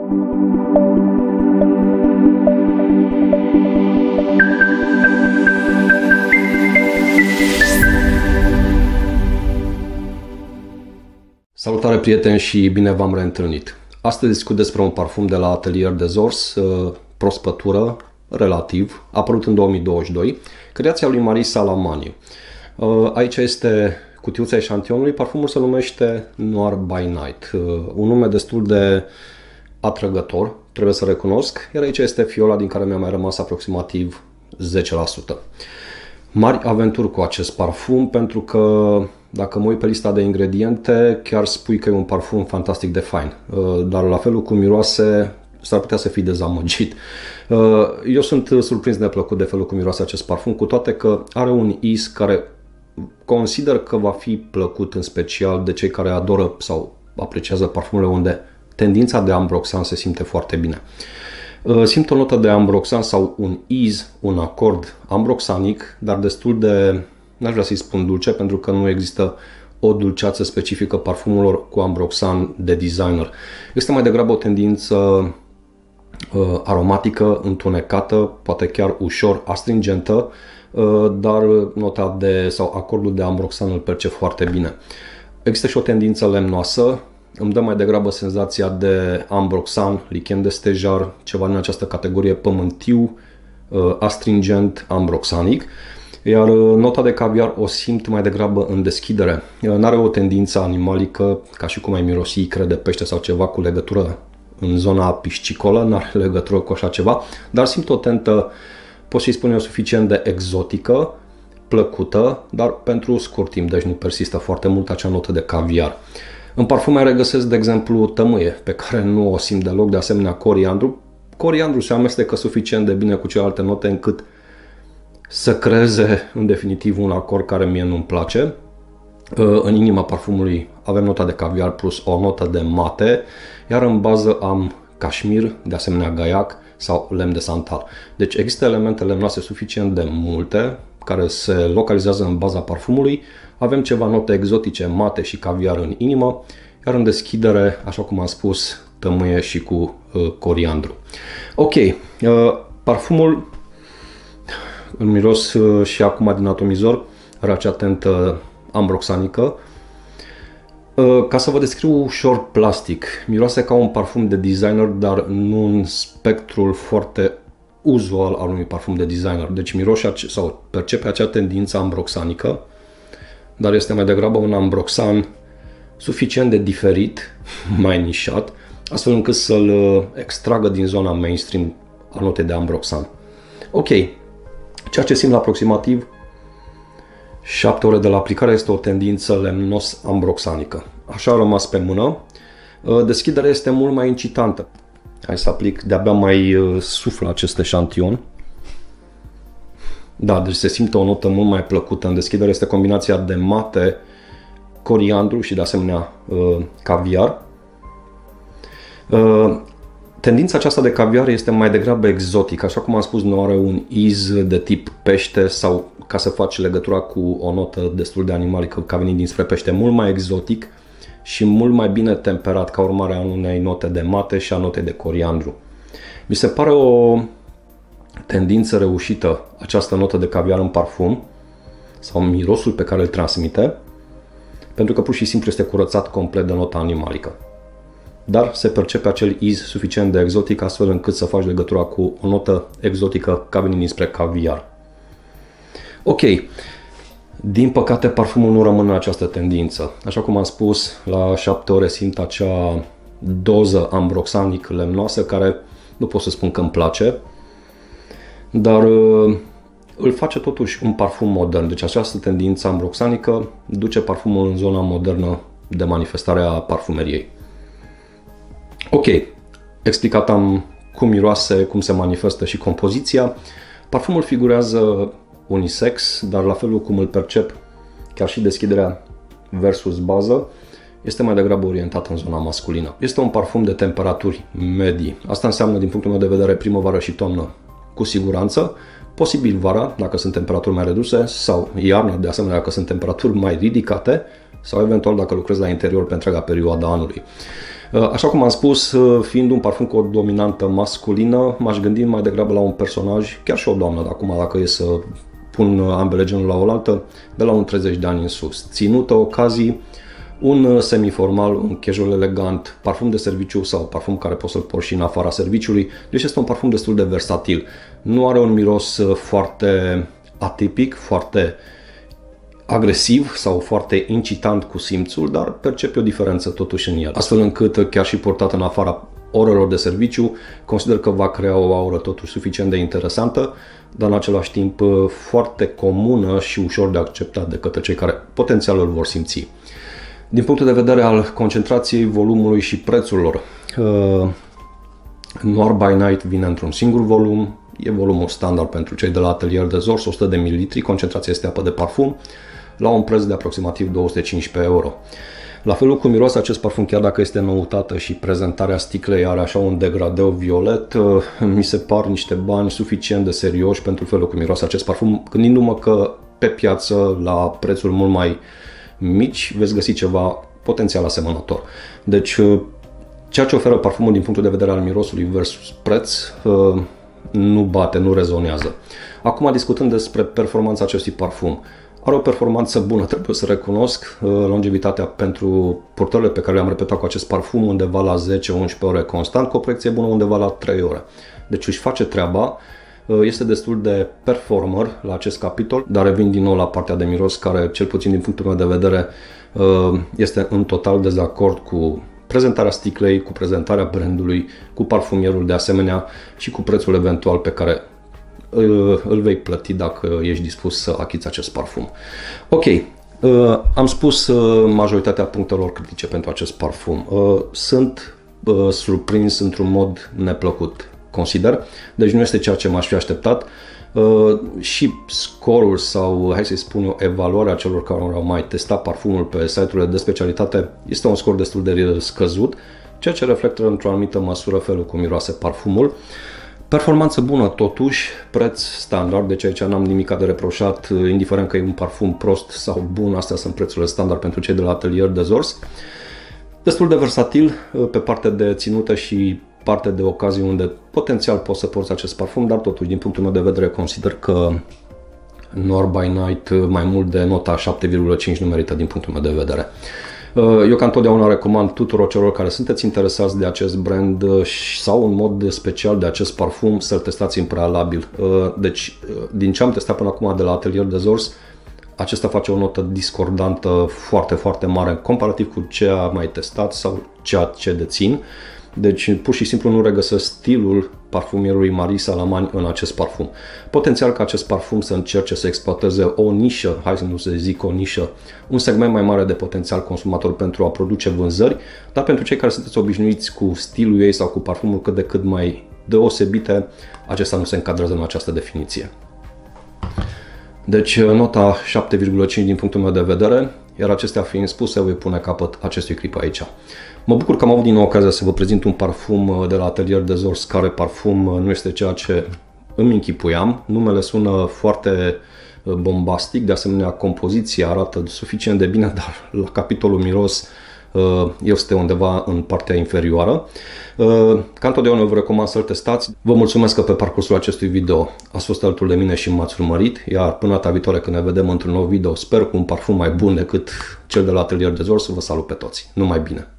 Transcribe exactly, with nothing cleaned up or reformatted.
Salutare prieteni și bine v-am reîntâlnit! Astăzi discut despre un parfum de la Atelier des Ors, prospătură, relativ, apărut în două mii douăzeci și doi, creația lui Marisa Lamani. Aici este cutiuța eșantionului, parfumul se numește Noir by Night, un nume destul de atrăgător, trebuie să recunosc, iar aici este fiola din care mi-a mai rămas aproximativ zece la sută. Mari aventuri cu acest parfum, pentru că dacă mă uit pe lista de ingrediente, chiar spui că e un parfum fantastic de fain, dar la felul cum miroase, s-ar putea să fii dezamăgit. Eu sunt surprins neplăcut de felul cum miroase acest parfum, cu toate că are un is care consider că va fi plăcut în special de cei care adoră sau apreciază parfumurile unde tendința de ambroxan se simte foarte bine. Simt o notă de ambroxan sau un iz, un acord ambroxanic, dar destul de, n-aș vrea să-i spun dulce, pentru că nu există o dulceață specifică parfumurilor cu ambroxan de designer. Este mai degrabă o tendință uh, aromatică, întunecată, poate chiar ușor astringentă, uh, dar nota de, sau acordul de ambroxan îl percep foarte bine. Există și o tendință lemnoasă, îmi dă mai degrabă senzația de ambroxan, lichen de stejar, ceva în această categorie pământiu, astringent, ambroxanic. Iar nota de caviar o simt mai degrabă în deschidere. N-are o tendință animalică, ca și cum ai mirosi icre de pește sau ceva cu legătură în zona piscicolă, n-are legătură cu așa ceva, dar simt o tentă, pot să-i spun eu, suficient de exotică, plăcută, dar pentru scurt timp, deci nu persistă foarte mult acea notă de caviar. În parfum mai regăsesc, de exemplu, tămâie, pe care nu o simt deloc, de asemenea coriandru. Coriandru se amestecă suficient de bine cu celelalte note încât să creeze în definitiv un acord care mie nu-mi place. În inima parfumului avem nota de caviar plus o notă de mate, iar în bază am cașmir, de asemenea gaiac sau lemn de santal. Deci există elemente lemnoase suficient de multe care se localizează în baza parfumului. Avem ceva note exotice, mate și caviar în inimă, iar în deschidere, așa cum am spus, tămâie și cu uh, coriandru. Ok, uh, parfumul îl miros uh, și acum din atomizor, are acea tentă ambroxanică. Uh, ca să vă descriu ușor plastic, miroase ca un parfum de designer, dar nu în spectrul foarte uzual al unui parfum de designer. Deci miroase sau percepe acea tendință ambroxanică, dar este mai degrabă un ambroxan suficient de diferit, mai nișat, astfel încât să-l extragă din zona mainstream a notei de ambroxan. Ok, ceea ce simt la aproximativ șapte ore de la aplicare este o tendință lemnos-ambroxanică. Așa a rămas pe mână. Deschiderea este mult mai incitantă. Hai să aplic, de-abia mai suflă acest eșantion. Da, deci se simte o notă mult mai plăcută în deschidere. Este combinația de mate, coriandru și de asemenea caviar. Tendința aceasta de caviar este mai degrabă exotică. Așa cum am spus, nu are un iz de tip pește sau, ca să faci legătura cu o notă destul de animalică ca venind dinspre pește, mult mai exotic și mult mai bine temperat ca urmare a unei note de mate și a notei de coriandru. Mi se pare o tendință reușită această notă de caviar în parfum sau mirosul pe care îl transmite, pentru că pur și simplu este curățat complet de nota animalică. Dar se percepe acel iz suficient de exotic astfel încât să faci legătura cu o notă exotică ca venind dinspre caviar. Ok, din păcate parfumul nu rămâne în această tendință. Așa cum am spus, la șapte ore simt acea doză ambroxanic lemnoasă care nu pot să spun că îmi place, dar îl face totuși un parfum modern. Deci această tendință ambroxanică duce parfumul în zona modernă de manifestare a parfumeriei. Ok, explicat am cum miroase, cum se manifestă și compoziția. Parfumul figurează unisex, dar la felul cum îl percep, chiar și deschiderea versus bază, este mai degrabă orientat în zona masculină. Este un parfum de temperaturi medii. Asta înseamnă, din punctul meu de vedere, primăvară și toamnă cu siguranță, posibil vara, dacă sunt temperaturi mai reduse, sau iarna, de asemenea, dacă sunt temperaturi mai ridicate, sau eventual dacă lucrez la interior pe întreaga perioadă anului. Așa cum am spus, fiind un parfum cu o dominantă masculină, m-aș gândi mai degrabă la un personaj, chiar și o doamnă, de acum dacă e să pun ambele genuri la oaltă, de la un treizeci de ani în sus. Ținută ocazii, un semiformal, un casual elegant, parfum de serviciu sau parfum care poți să-l porți și în afara serviciului. Deci este un parfum destul de versatil. Nu are un miros foarte atipic, foarte agresiv sau foarte incitant cu simțul, dar percepe o diferență totuși în el. Astfel încât, chiar și portat în afara orelor de serviciu, consider că va crea o aură totuși suficient de interesantă, dar în același timp foarte comună și ușor de acceptat de către cei care potențial îl vor simți. Din punctul de vedere al concentrației, volumului și prețurilor, uh, Noir by Night vine într-un singur volum, e volumul standard pentru cei de la Atelier des Ors, o sută de mililitri, concentrația este apă de parfum, la un preț de aproximativ două sute cincisprezece euro. La felul cum miroase acest parfum, chiar dacă este noutate și prezentarea sticlei are așa un degradeu violet, uh, mi se par niște bani suficient de serioși pentru felul cum miroase acest parfum, gândindu-mă că pe piață, la prețuri mult mai mici, veți găsi ceva potențial asemănător. Deci, ceea ce oferă parfumul din punctul de vedere al mirosului versus preț nu bate, nu rezonează. Acum, discutând despre performanța acestui parfum, are o performanță bună, trebuie să recunosc, longevitatea pentru purtările pe care le-am repetat cu acest parfum undeva la zece unsprezece ore constant, cu o proiecție bună undeva la trei ore. Deci își face treaba. Este destul de performer la acest capitol, dar revin din nou la partea de miros, care, cel puțin din punctul meu de vedere, este în total dezacord cu prezentarea sticlei, cu prezentarea brandului, cu parfumierul de asemenea și cu prețul eventual pe care îl vei plăti dacă ești dispus să achizi acest parfum. Ok, am spus majoritatea punctelor critice pentru acest parfum. Sunt surprins într-un mod neplăcut, consider, deci nu este ceea ce m-aș fi așteptat. Uh, și scorul sau, hai să-i spun eu, evaluarea celor care au mai testat parfumul pe site-urile de specialitate este un scor destul de scăzut, ceea ce reflectă într-o anumită măsură felul cum miroase parfumul. Performanță bună totuși, preț standard, deci aici n-am nimic de reproșat, indiferent că e un parfum prost sau bun, astea sunt prețurile standard pentru cei de la Atelier des Ors. Destul de versatil pe partea de ținută și parte de ocazii unde potențial poți să porți acest parfum, dar totuși, din punctul meu de vedere, consider că Noir by Night mai mult de nota șapte virgulă cinci nu merită din punctul meu de vedere. Eu ca întotdeauna recomand tuturor celor care sunteți interesați de acest brand sau în mod special de acest parfum să-l testați în prealabil. Deci, din ce am testat până acum de la Atelier des Ors, acesta face o notă discordantă foarte, foarte mare comparativ cu ce am mai testat sau ceea ce dețin. Deci, pur și simplu nu regăsesc stilul parfumierului Marie Salamani în acest parfum. Potențial ca acest parfum să încerce să exploateze o nișă, hai să nu se zic o nișă, un segment mai mare de potențial consumator pentru a produce vânzări, dar pentru cei care sunteți obișnuiți cu stilul ei sau cu parfumul cât de cât mai deosebite, acesta nu se încadrează în această definiție. Deci, nota șapte virgulă cinci din punctul meu de vedere, iar acestea fiind spuse, voi pune capăt acestui clip aici. Mă bucur că am avut din nou ocazia să vă prezint un parfum de la Atelier des Ors, care parfum nu este ceea ce îmi închipuiam. Numele sună foarte bombastic, de asemenea compoziția arată suficient de bine, dar la capitolul miros este undeva în partea inferioară. Ca întotdeauna vă recomand să-l testați. Vă mulțumesc că pe parcursul acestui video ați fost alături de mine și m-ați urmărit, iar până data viitoare când ne vedem într-un nou video, sper cu un parfum mai bun decât cel de la Atelier des Ors, vă salut pe toți. Numai bine!